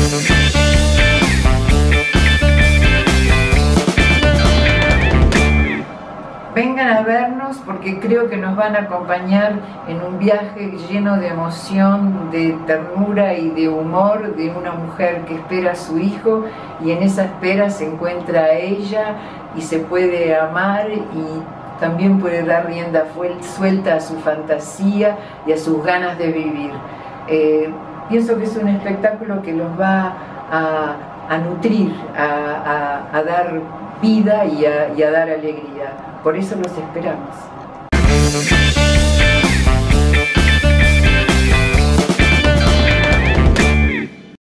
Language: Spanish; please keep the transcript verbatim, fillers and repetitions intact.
Vengan a vernos porque creo que nos van a acompañar en un viaje lleno de emoción, de ternura y de humor de una mujer que espera a su hijo y en esa espera se encuentra a ella y se puede amar y también puede dar rienda suelta a su fantasía y a sus ganas de vivir. Eh, pienso que es un espectáculo que los va a, a nutrir, a, a, a dar vida y a, y a dar alegría. Por eso los esperamos.